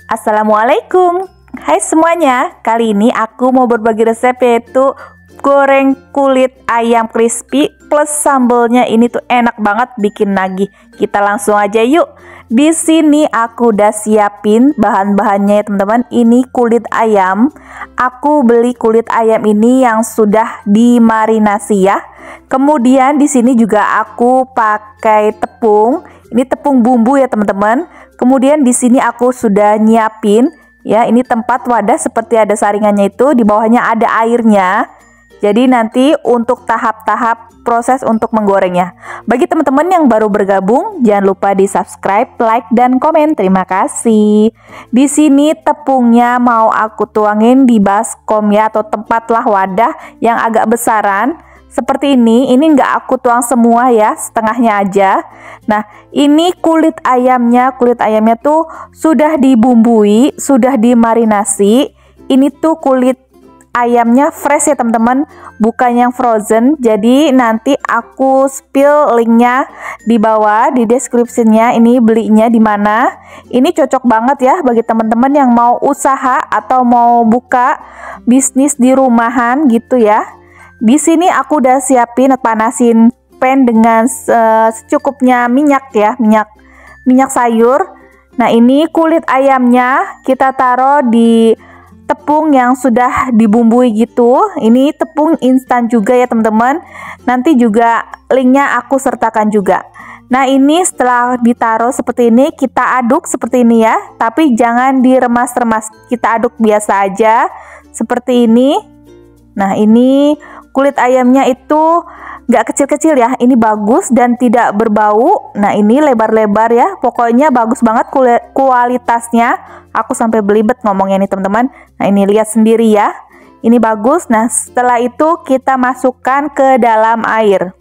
Assalamualaikum. Hai semuanya, kali ini aku mau berbagi resep yaitu goreng kulit ayam crispy plus sambelnya. Ini tuh enak banget, bikin nagih. Kita langsung aja yuk. Di sini aku udah siapin bahan-bahannya ya teman-teman. Ini kulit ayam. Aku beli kulit ayam ini yang sudah dimarinasi ya. Kemudian di sini juga aku pakai tepung. Ini tepung bumbu ya teman-teman. Kemudian di sini aku sudah nyiapin ya, ini tempat wadah seperti ada saringannya itu, di bawahnya ada airnya. Jadi nanti untuk tahap-tahap proses untuk menggorengnya. Bagi teman-teman yang baru bergabung, jangan lupa di-subscribe, like dan komen. Terima kasih. Di sini tepungnya mau aku tuangin di baskom ya, atau tempatlah wadah yang agak besaran. Seperti ini nggak aku tuang semua ya, setengahnya aja. Nah, ini kulit ayamnya tuh sudah dibumbui, sudah dimarinasi. Ini tuh kulit ayamnya fresh ya teman-teman, bukan yang frozen. Jadi nanti aku spill linknya di bawah di descriptionnya. Ini belinya di mana? Ini cocok banget ya bagi teman-teman yang mau usaha atau mau buka bisnis di rumahan gitu ya. Di sini aku udah siapin, panasin pan dengan secukupnya minyak ya, minyak sayur. Nah, ini kulit ayamnya kita taruh di tepung yang sudah dibumbui gitu. Ini tepung instan juga ya teman-teman. Nanti juga linknya aku sertakan juga. Nah, ini setelah ditaruh seperti ini, kita aduk seperti ini ya. Tapi jangan diremas-remas, kita aduk biasa aja seperti ini. Nah, ini kulit ayamnya itu nggak kecil-kecil ya, ini bagus dan tidak berbau. Nah, ini lebar-lebar ya, pokoknya bagus banget kualitasnya. Aku sampai belibet ngomongnya nih teman-teman. Nah, ini lihat sendiri ya, ini bagus. Nah, setelah itu kita masukkan ke dalam air.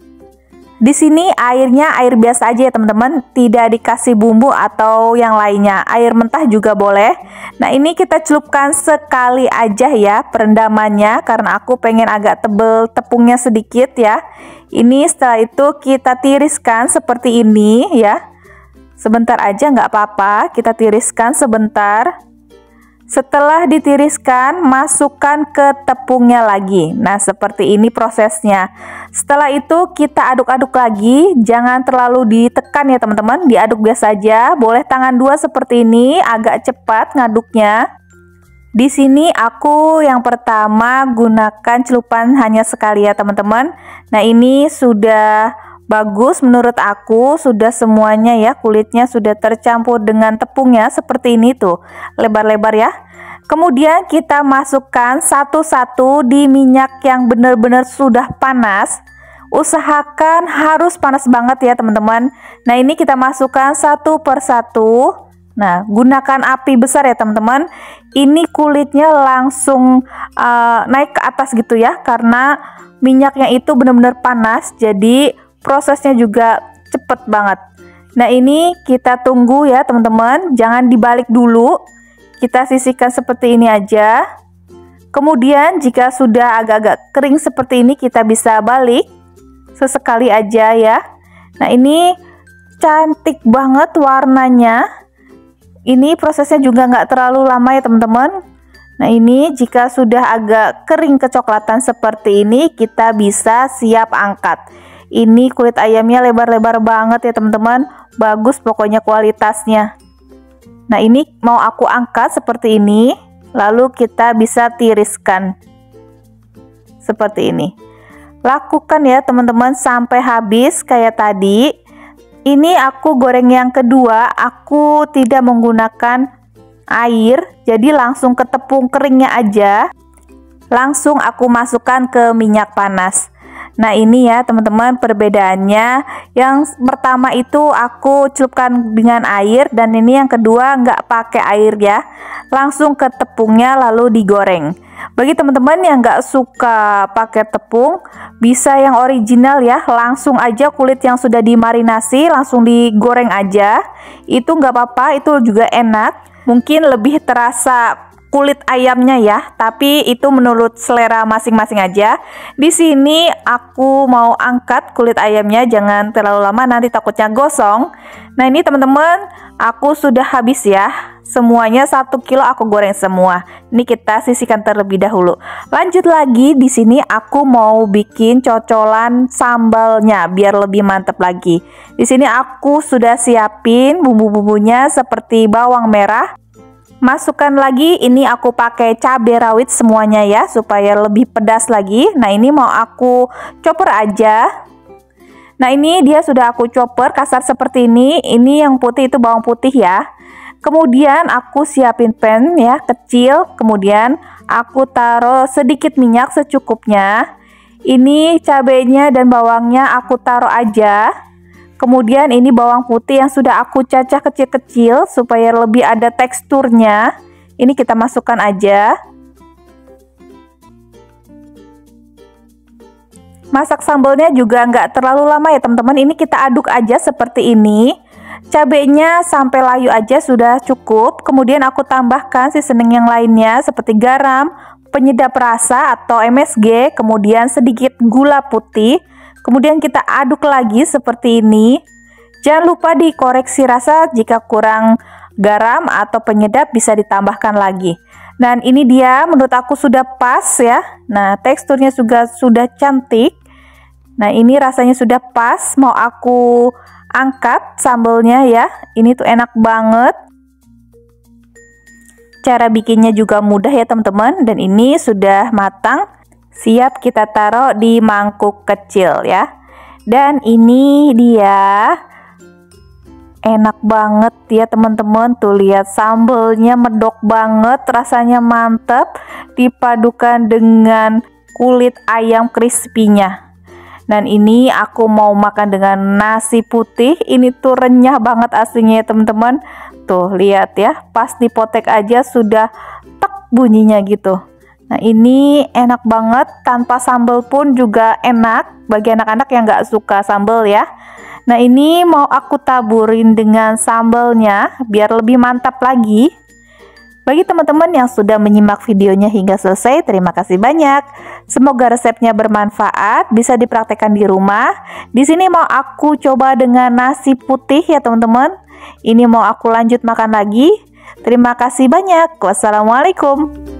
Di sini airnya air biasa aja ya teman-teman, tidak dikasih bumbu atau yang lainnya. Air mentah juga boleh. Nah, ini kita celupkan sekali aja ya perendamannya, karena aku pengen agak tebel tepungnya sedikit ya. Ini setelah itu kita tiriskan seperti ini ya. Sebentar aja nggak apa-apa, kita tiriskan sebentar. Setelah ditiriskan, masukkan ke tepungnya lagi. Nah, seperti ini prosesnya. Setelah itu kita aduk-aduk lagi, jangan terlalu ditekan ya teman-teman, diaduk biasa aja. Boleh tangan dua seperti ini, agak cepat ngaduknya. Di sini aku yang pertama gunakan celupan hanya sekali ya teman-teman. Nah, ini sudah bagus menurut aku, sudah semuanya ya, kulitnya sudah tercampur dengan tepungnya seperti ini tuh, lebar-lebar ya. Kemudian kita masukkan satu-satu di minyak yang benar-benar sudah panas. Usahakan harus panas banget ya teman-teman. Nah, ini kita masukkan satu persatu. Nah, gunakan api besar ya teman-teman. Ini kulitnya langsung naik ke atas gitu ya, karena minyaknya itu benar-benar panas, jadi prosesnya juga cepet banget. Nah, ini kita tunggu ya teman-teman, jangan dibalik dulu, kita sisihkan seperti ini aja. Kemudian jika sudah agak-agak kering seperti ini, kita bisa balik sesekali aja ya. Nah, ini cantik banget warnanya. Ini prosesnya juga nggak terlalu lama ya teman-teman. Nah, ini jika sudah agak kering kecoklatan seperti ini, kita bisa siap angkat. Ini kulit ayamnya lebar-lebar banget ya teman-teman, bagus pokoknya kualitasnya. Nah, ini mau aku angkat seperti ini, lalu kita bisa tiriskan seperti ini. Lakukan ya teman-teman sampai habis kayak tadi. Ini aku goreng yang kedua, aku tidak menggunakan air, jadi langsung ke tepung keringnya aja. Langsung aku masukkan ke minyak panas. Nah, ini ya teman-teman perbedaannya. Yang pertama itu aku celupkan dengan air, dan ini yang kedua nggak pakai air ya. Langsung ke tepungnya lalu digoreng. Bagi teman-teman yang nggak suka pakai tepung, bisa yang original ya. Langsung aja kulit yang sudah dimarinasi, langsung digoreng aja. Itu nggak apa-apa, itu juga enak. Mungkin lebih terasa kulit ayamnya ya, tapi itu menurut selera masing-masing aja. Di sini aku mau angkat kulit ayamnya, jangan terlalu lama nanti takutnya gosong. Nah, ini teman-teman, aku sudah habis ya. Semuanya 1 kilo aku goreng semua. Ini kita sisihkan terlebih dahulu. Lanjut lagi, di sini aku mau bikin cocolan sambalnya biar lebih mantap lagi. Di sini aku sudah siapin bumbu-bumbunya seperti bawang merah. Masukkan lagi, ini aku pakai cabai rawit semuanya ya supaya lebih pedas lagi. Nah, ini mau aku chopper aja. Nah, ini dia sudah aku chopper kasar seperti ini. Ini yang putih itu bawang putih ya. Kemudian aku siapin pan ya, kecil. Kemudian aku taruh sedikit minyak secukupnya. Ini cabenya dan bawangnya aku taruh aja. Kemudian ini bawang putih yang sudah aku cacah kecil-kecil supaya lebih ada teksturnya. Ini kita masukkan aja. Masak sambalnya juga nggak terlalu lama ya teman-teman. Ini kita aduk aja seperti ini. Cabenya sampai layu aja sudah cukup. Kemudian aku tambahkan seasoning yang lainnya seperti garam, penyedap rasa atau MSG, kemudian sedikit gula putih. Kemudian kita aduk lagi seperti ini. Jangan lupa dikoreksi rasa, jika kurang garam atau penyedap bisa ditambahkan lagi. Dan ini dia menurut aku sudah pas ya. Nah, teksturnya juga sudah cantik. Nah, ini rasanya sudah pas. Mau aku angkat sambalnya ya. Ini tuh enak banget. Cara bikinnya juga mudah ya teman-teman. Dan ini sudah matang. Siap kita taruh di mangkuk kecil ya. Dan ini dia. Enak banget ya teman-teman. Tuh lihat sambalnya medok banget. Rasanya mantap. Dipadukan dengan kulit ayam crispy-nya. Dan ini aku mau makan dengan nasi putih. Ini tuh renyah banget aslinya ya teman-teman. Tuh lihat ya, pas dipotek aja sudah tek bunyinya gitu. Nah, ini enak banget, tanpa sambal pun juga enak bagi anak-anak yang nggak suka sambal ya. Nah, ini mau aku taburin dengan sambalnya biar lebih mantap lagi. Bagi teman-teman yang sudah menyimak videonya hingga selesai, terima kasih banyak. Semoga resepnya bermanfaat, bisa dipraktekkan di rumah. Di sini mau aku coba dengan nasi putih ya teman-teman. Ini mau aku lanjut makan lagi. Terima kasih banyak. Wassalamualaikum.